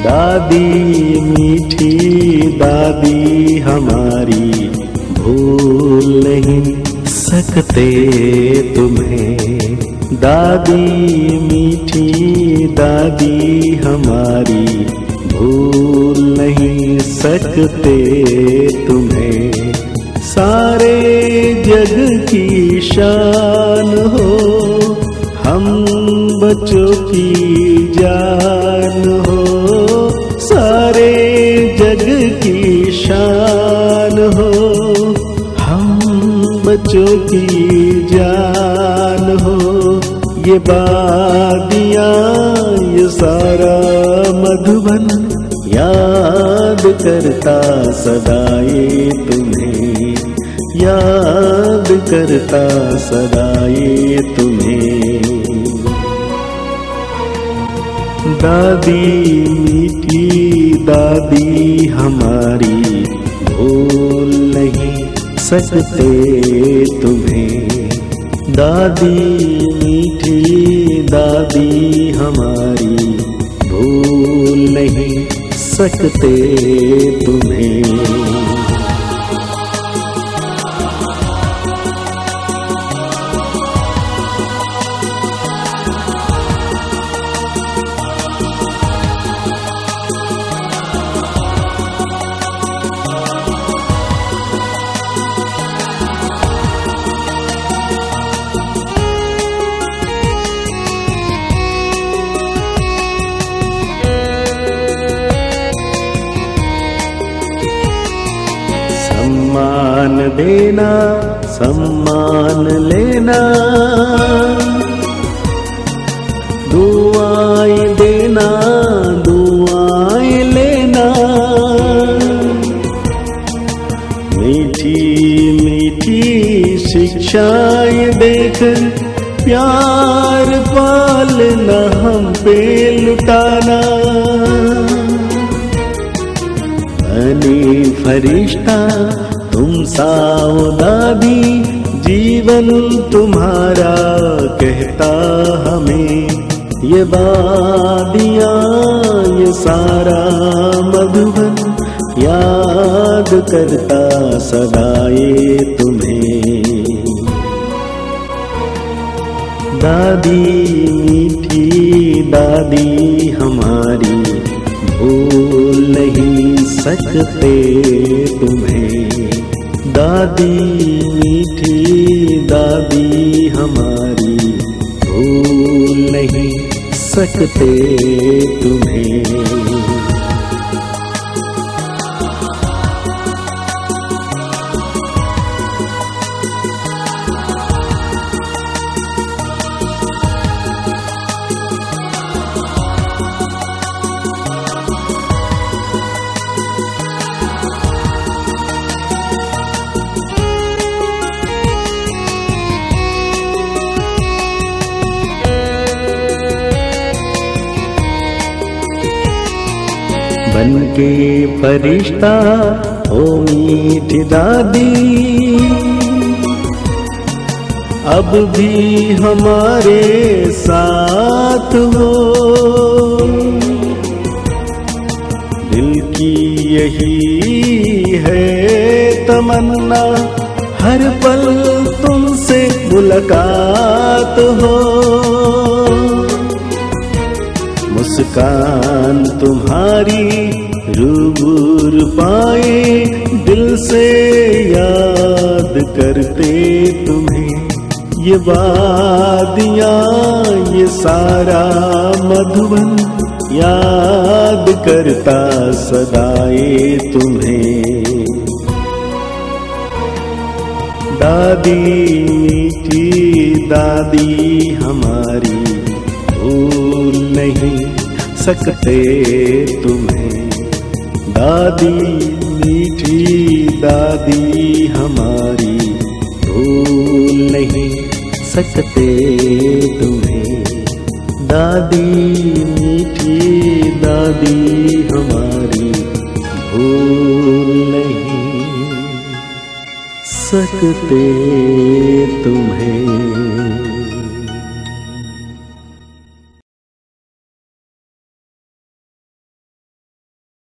दादी मीठी दादी हमारी, भूल नहीं सकते तुम्हें। दादी मीठी दादी हमारी, भूल नहीं सकते तुम्हें। सारे जग की शान हो, हम बच्चों की जान हो। सारे जग की शान हो, हम बच्चों की जान हो। ये वादियाँ ये सारा मधुबन, याद करता सदा ये तुम्हें, याद करता सदा ये तुम्हें। दादी मीठी दादी हमारी, भूल नहीं सकते तुम्हें। दादी मीठी दादी हमारी, भूल नहीं सकते तुम्हें। सम्मान देना सम्मान लेना, दुआएं देना दुआएं लेना। मीठी मीठी शिक्षाएं देकर प्यार पालना हम पे लुटाना। बनी फरिश्ता तुम साओ दादी, जीवन तुम्हारा कहता हमें। ये वादियाँ ये सारा मधुबन, याद करता सदा ये तुम्हें। दादी मीठी दादी हमारी, भूल नहीं सकते तुम्हें। दादी मीठी दादी हमारी, भूल नहीं सकते तुम्हें। बन के फरिश्ता ओ मीठी दादी, अब भी हमारे साथ हो। दिल की यही है तमन्ना, हर पल तुमसे मुलाकात हो। मुस्कान तुम्हारी रूबरू पाए, दिल से याद करते तुम्हें। ये वादियाँ ये सारा मधुबन, याद करता सदा ये तुम्हें। दादी मीठी दादी हमारी, भूल नहीं सकते तुम्हें। दादी मीठी दादी हमारी, भूल नहीं सकते तुम्हें। दादी मीठी दादी हमारी, भूल नहीं सकते तुम्हें।